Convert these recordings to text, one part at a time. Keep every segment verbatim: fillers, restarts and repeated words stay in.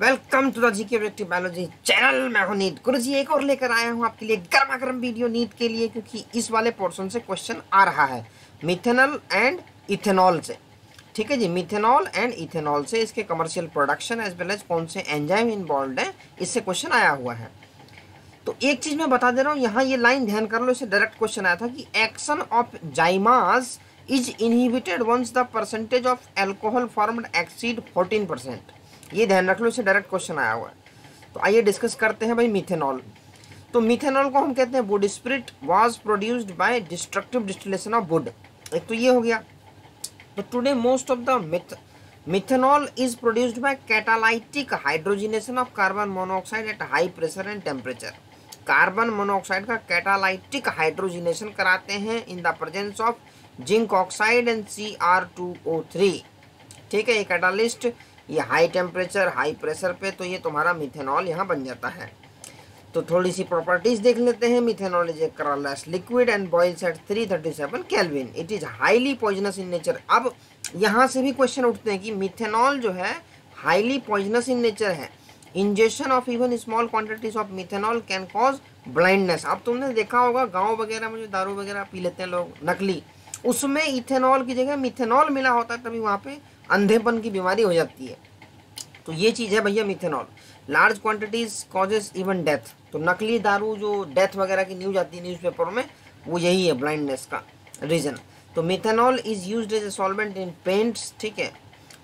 Welcome to the GK objective biology channel. मैं हूं NEET गुरुजी, एक और लेकर आया हूं आपके लिए गर्मा गर्म वीडियो नीट के लिए, क्योंकि इस वाले पोर्शन से क्वेश्चन आ रहा है मिथेनॉल एंड इथेनॉल से। ठीक है जी, मिथेनॉल एंड इथेनॉल से इसके commercial production as well as कौन से एंजाइम इन्वॉल्व है, इससे क्वेश्चन आया हुआ है। तो एक चीज मैं बता दे रहा हूँ, यहाँ ये लाइन ध्यान कर लो, इससे डायरेक्ट क्वेश्चन आया था कि action of zymase is inhibited once the percentage of alcohol formed exceed fourteen percent. ये ध्यान रख लो, इससे डायरेक्ट क्वेश्चन आया हुआ है। तो आइए डिस्कस करते हैं भाई मिथेनॉल। तो मिथेनॉल को हम कहते हैं wood spirit was produced by destructive distillation of wood. एक तो ये हो गया। तो today most of the meth methanol is produced by catalytic hydrogenation of carbon monoxide at high pressure and temperature. Carbon monoxide का कैटालाइटिक हाइड्रोजिनेशन कराते हैं in the presence of zinc oxide and C R two O three. ठीक है, ये catalyst ये high temperature high pressure पे, तो ये तुम्हारा मिथेनॉल यहाँ बन जाता है। तो थोड़ी सी प्रॉपर्टीज देख लेते हैं। Methanol is a colourless liquid and boils at three thirty seven kelvin. It is highly poisonous in nature. अब यहाँ से भी क्वेश्चन उठते हैं कि मिथेनॉल जो है हाईली पॉइजनस इन नेचर है। Injection of even small quantities of methanol can cause blindness. अब तुमने देखा होगा गाँव वगैरह में जो दारू वगैरह पी लेते हैं लोग नकली, उसमें इथेनॉल की जगह मिथेनॉल मिला होता है, तभी वहाँ पे अंधेपन की बीमारी हो जाती है। तो ये चीज़ है भैया methanol. Large quantities causes even death. तो नकली दारू जो डेथ वगैरह की न्यूज आती है न्यूज़पेपर में, वो यही है ब्लाइंडनेस का रीज़न। तो methanol is used as a solvent in paints, ठीक है,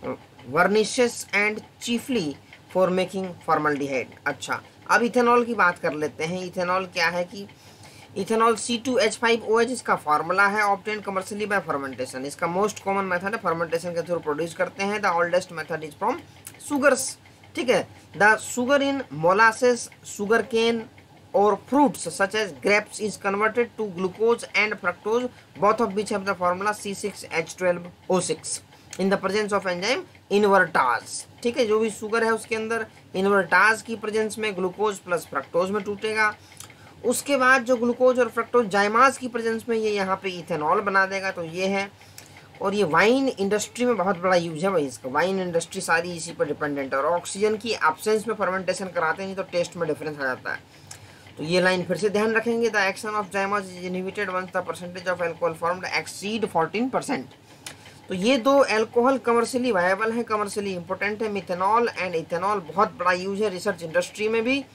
varnishes and chiefly for making formaldehyde. अच्छा, अब इथेनॉल की बात कर लेते हैं। इथेनॉल क्या है कि ethanol C two H five O H इसका फार्मूला है, ऑब्टेन कमर्शियली बाय फर्मेंटेशन। इसका मोस्ट कॉमन मेथड है फर्मेंटेशन के थ्रू प्रोड्यूस करते हैं। The oldest method is from sugars. ठीक है, the sugar in molasses, sugar cane और fruits such as grapes is converted to glucose and fructose, both of which have the formula C six H twelve O six in the presence of enzyme invertase. ठीक है, जो भी sugar है उसके अंदर इनवर्टाज की presence में ग्लूकोज प्लस फ्रक्टोज में टूटेगा। उसके बाद जो ग्लूकोज और फ्रक्टोज जाइमास की प्रेजेंस में ये यहाँ पे इथेनॉल बना देगा। तो ये है, और ये वाइन इंडस्ट्री में बहुत बड़ा यूज है भाई इसका। वाइन इंडस्ट्री सारी इसी पर डिपेंडेंट है, और ऑक्सीजन की एब्सेंस में फर्मेंटेशन कराते हैं, नहीं तो टेस्ट में डिफरेंस आ जाता है। तो ये लाइन फिर से ध्यान रखेंगे। The action of zymase is inhibited once the percentage of alcohol formed exceed fourteen percent. तो ये दो एल्कोहल कमर्शियली वायबल है, कमर्शियली इंपॉर्टेंट है। मिथेनॉल एंड इथेनॉल बहुत बड़ा यूज है रिसर्च इंडस्ट्री में भी।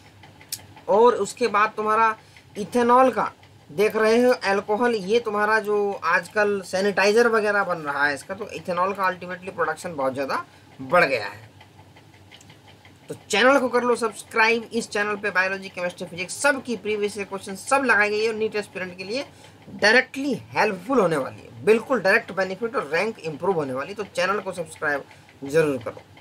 और उसके बाद तुम्हारा इथेनॉल का देख रहे हो अल्कोहल, ये तुम्हारा जो आजकल सैनिटाइजर वगैरह बन रहा है इसका, तो इथेनॉल का अल्टीमेटली प्रोडक्शन बहुत ज़्यादा बढ़ गया है। तो चैनल को कर लो सब्सक्राइब। इस चैनल पे बायोलॉजी केमिस्ट्री फिजिक्स सब की प्रीवियस क्वेश्चन सब लगाए गए और नीट एस्पिरेंट के लिए डायरेक्टली हेल्पफुल होने वाली है, बिल्कुल डायरेक्ट बेनिफिट और रैंक इंप्रूव होने वाली। तो चैनल को सब्सक्राइब जरूर करो।